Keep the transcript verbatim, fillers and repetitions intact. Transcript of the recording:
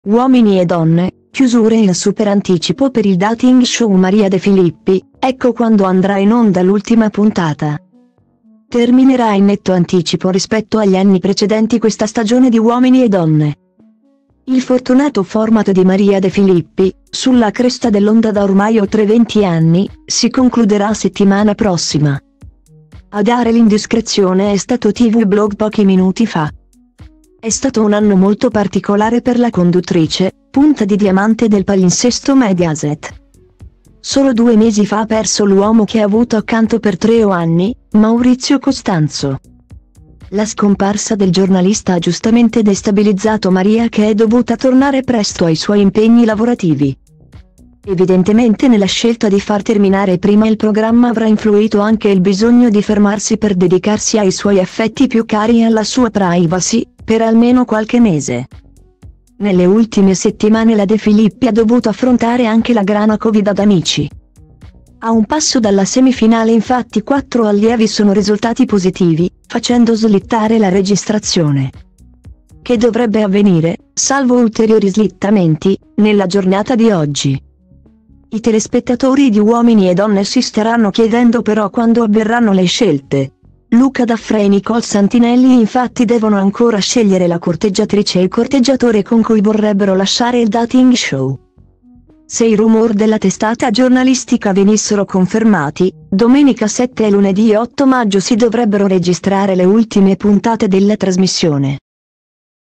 Uomini e donne, chiusure in super anticipo per il dating show Maria De Filippi, ecco quando andrà in onda l'ultima puntata. Terminerà in netto anticipo rispetto agli anni precedenti questa stagione di Uomini e donne. Il fortunato format di Maria De Filippi, sulla cresta dell'onda da ormai oltre venti anni, si concluderà settimana prossima. A dare l'indiscrezione è stato T V Blog pochi minuti fa. È stato un anno molto particolare per la conduttrice, punta di diamante del palinsesto Mediaset. Solo due mesi fa ha perso l'uomo che ha avuto accanto per tre anni, Maurizio Costanzo. La scomparsa del giornalista ha giustamente destabilizzato Maria, che è dovuta tornare presto ai suoi impegni lavorativi. Evidentemente nella scelta di far terminare prima il programma avrà influito anche il bisogno di fermarsi per dedicarsi ai suoi affetti più cari e alla sua privacy, per almeno qualche mese. Nelle ultime settimane la De Filippi ha dovuto affrontare anche la grana Covid ad amici. A un passo dalla semifinale infatti quattro allievi sono risultati positivi, facendo slittare la registrazione. Che dovrebbe avvenire, salvo ulteriori slittamenti, nella giornata di oggi. I telespettatori di Uomini e Donne si staranno chiedendo però quando avverranno le scelte. Luca Daffra e Nicole Santinelli infatti devono ancora scegliere la corteggiatrice e il corteggiatore con cui vorrebbero lasciare il dating show. Se i rumor della testata giornalistica venissero confermati, domenica sette e lunedì otto maggio si dovrebbero registrare le ultime puntate della trasmissione.